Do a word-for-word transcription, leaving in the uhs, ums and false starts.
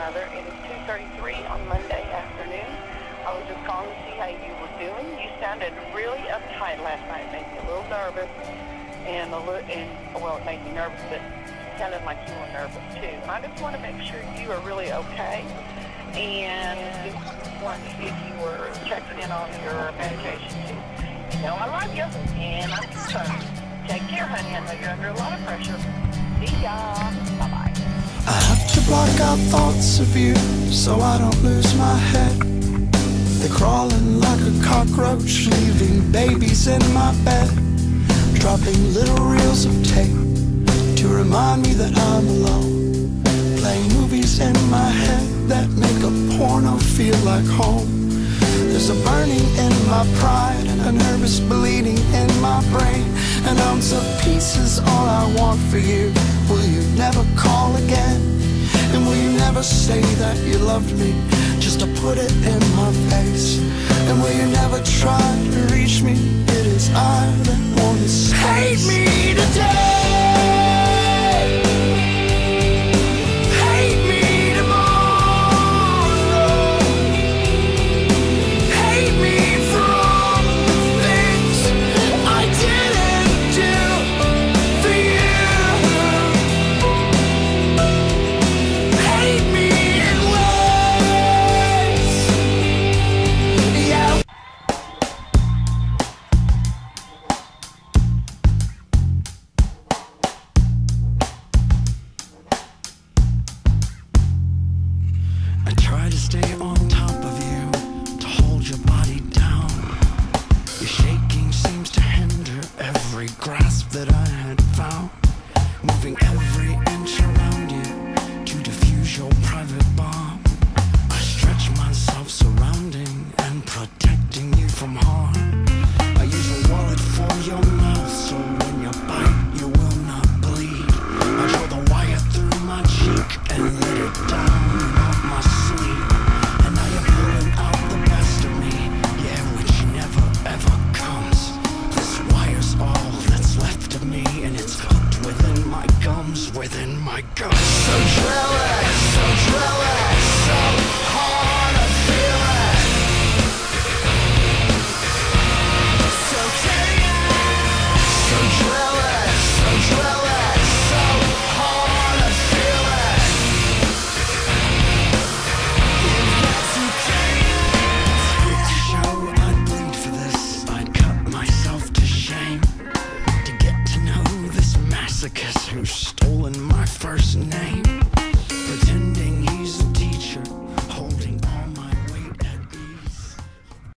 mother. It is two thirty-three on Monday afternoon. I was just calling to see how you were doing. You sounded really uptight last night. It made me a little nervous. And, a little, and well, it made me nervous, but it sounded like you were nervous too. I just want to make sure you are really okay. And just want to see if you were checking in on your medication too. You know, I love you. And I'm trying to take care, honey. I know you're under a lot of pressure. See ya. Bye-bye. I have to block out thoughts of you so I don't lose my head. They're crawling like a cockroach, leaving babies in my bed, dropping little reels of tape to remind me that I'm alone, playing movies in my head that make a porno feel like home. There's a burning in my pride and a nervous bleeding in my brain. An ounce of peace is all I want for you. Will you never call again? And will you never say that you loved me just to put it in my face? And will you never try to reach me? It is I that want to space. Hate me today. Stay on top of you, to hold your body down. Your shaking seems to hinder every grasp that I had found, moving every inch around you to diffuse your private bomb. I stretch myself surrounding and protecting you from harm. I use a wallet for your mouth so when you bite you will not bleed. I draw the wire through my cheek and let it down on my sleeve. Within my gums. So drill it, so drill it, so hard to feel it. So take it, so drill it, so drill it, so hard to feel it. You've got to take it. With the show, I'd bleed for this. I'd cut myself to shame to get to know this masochist who's stolen my first name.